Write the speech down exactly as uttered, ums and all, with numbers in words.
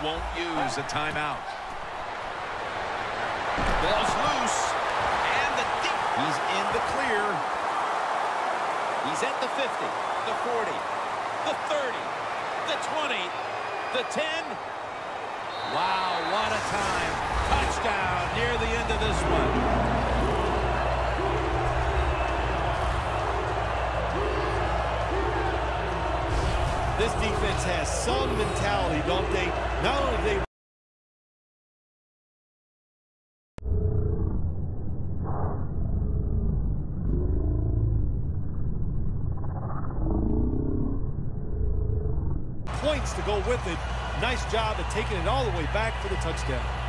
won't use a timeout. Ball's loose. And the deep. He's in the clear. He's at the fifty, the forty, the thirty, the twenty, the ten. Wow, what a time. Touchdown near the end of this one. This defense has some mentality, don't they? Not only do they points to go with it. Nice job of taking it all the way back for the touchdown.